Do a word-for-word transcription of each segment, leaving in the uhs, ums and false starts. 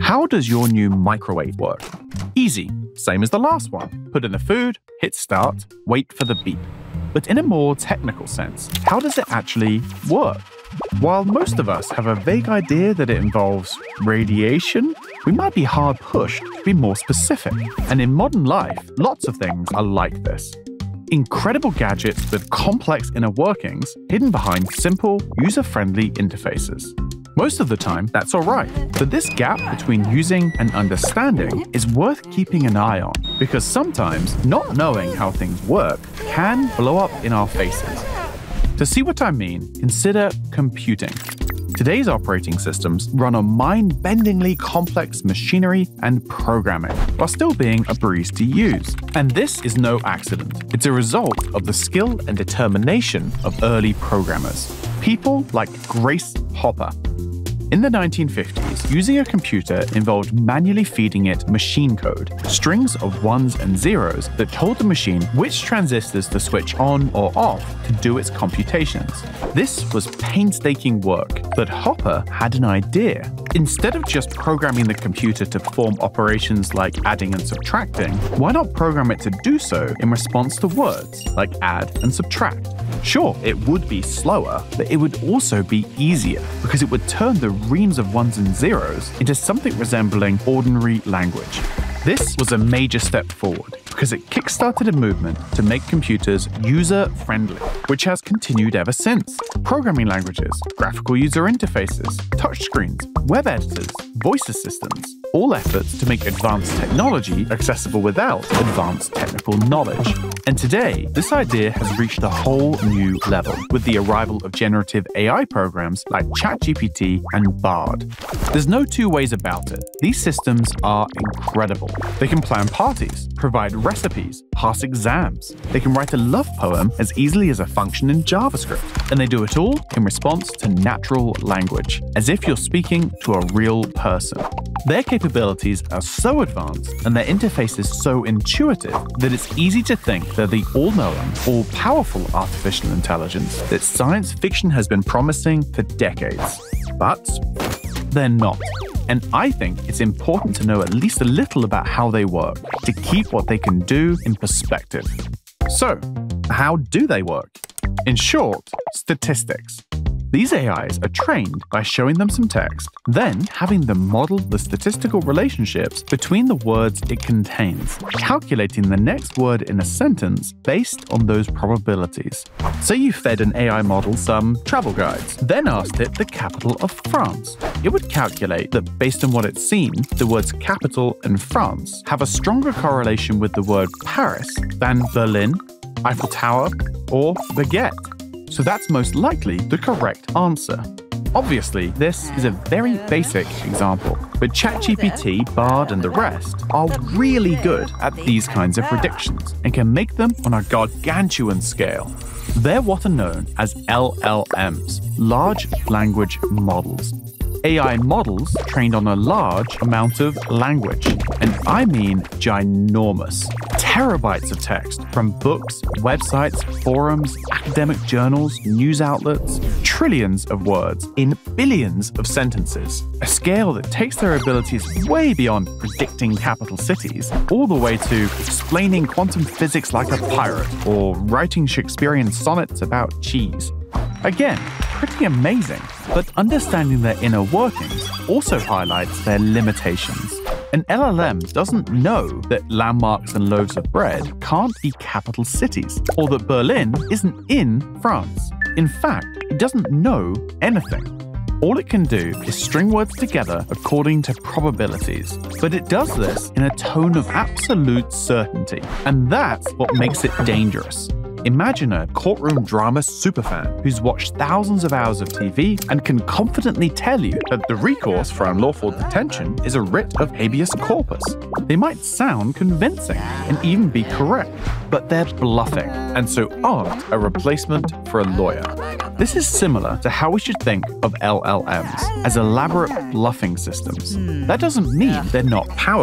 How does your new microwave work? Easy, same as the last one. Put in the food, hit start, wait for the beep. But in a more technical sense, how does it actually work? While most of us have a vague idea that it involves radiation, we might be hard pushed to be more specific. And in modern life, lots of things are like this. Incredible gadgets with complex inner workings hidden behind simple, user-friendly interfaces. Most of the time, that's all right, but this gap between using and understanding is worth keeping an eye on, because sometimes not knowing how things work can blow up in our faces. To see what I mean, consider computing. Today's operating systems run on mind-bendingly complex machinery and programming, while still being a breeze to use. And this is no accident. It's a result of the skill and determination of early programmers. People like Grace Hopper. In the nineteen fifties, using a computer involved manually feeding it machine code, strings of ones and zeros that told the machine which transistors to switch on or off to do its computations. This was painstaking work, but Hopper had an idea. Instead of just programming the computer to perform operations like adding and subtracting, why not program it to do so in response to words like add and subtract? Sure, it would be slower, but it would also be easier, because it would turn the reams of ones and zeros into something resembling ordinary language. This was a major step forward, because it kickstarted a movement to make computers user-friendly, which has continued ever since. Programming languages, graphical user interfaces, touchscreens, web editors, voice assistants, all efforts to make advanced technology accessible without advanced technical knowledge. And today, this idea has reached a whole new level with the arrival of generative A I programs like ChatGPT and Bard. There's no two ways about it. These systems are incredible. They can plan parties, provide recipes, pass exams. They can write a love poem as easily as a function in JavaScript. And they do it all in response to natural language, as if you're speaking to a real person. Their capabilities are so advanced and their interface is so intuitive that it's easy to think they're the all-knowing, all-powerful artificial intelligence that science fiction has been promising for decades. But they're not. And I think it's important to know at least a little about how they work, to keep what they can do in perspective. So, how do they work? In short, statistics. These A Is are trained by showing them some text, then having them model the statistical relationships between the words it contains, calculating the next word in a sentence based on those probabilities. Say you fed an A I model some travel guides, then asked it the capital of France. It would calculate that based on what it's seen, the words capital and France have a stronger correlation with the word Paris than Berlin, Eiffel Tower, or baguette. So that's most likely the correct answer. Obviously, this is a very basic example, but ChatGPT, Bard, and the rest are really good at these kinds of predictions and can make them on a gargantuan scale. They're what are known as L L Ms, large language models. A I models trained on a large amount of language, and I mean ginormous. Terabytes of text from books, websites, forums, academic journals, news outlets, trillions of words in billions of sentences. A scale that takes their abilities way beyond predicting capital cities, all the way to explaining quantum physics like a pirate or writing Shakespearean sonnets about cheese. Again, pretty amazing, but understanding their inner workings also highlights their limitations. An L L M doesn't know that landmarks and loaves of bread can't be capital cities, or that Berlin isn't in France. In fact, it doesn't know anything. All it can do is string words together according to probabilities. But it does this in a tone of absolute certainty, and that's what makes it dangerous. Imagine a courtroom drama superfan who's watched thousands of hours of T V and can confidently tell you that the recourse for unlawful detention is a writ of habeas corpus. They might sound convincing and even be correct, but they're bluffing, and so aren't a replacement for a lawyer. This is similar to how we should think of L L Ms, as elaborate bluffing systems. That doesn't mean they're not powerful.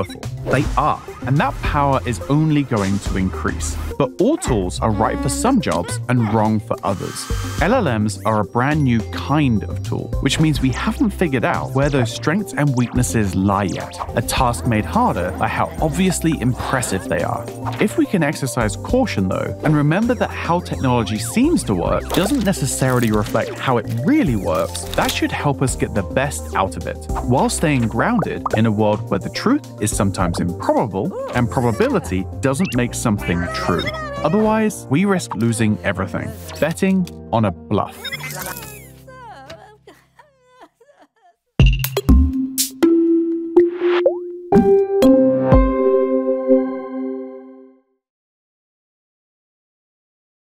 They are, and that power is only going to increase. But all tools are right for some jobs and wrong for others. L L Ms are a brand new kind of tool, which means we haven't figured out where those strengths and weaknesses lie yet, a task made harder by how obviously impressive they are. If we can exercise caution though, and remember that how technology seems to work doesn't necessarily reflect how it really works, that should help us get the best out of it, while staying grounded in a world where the truth is sometimes improbable and probability doesn't make something true. Otherwise, we risk losing everything, betting on a bluff.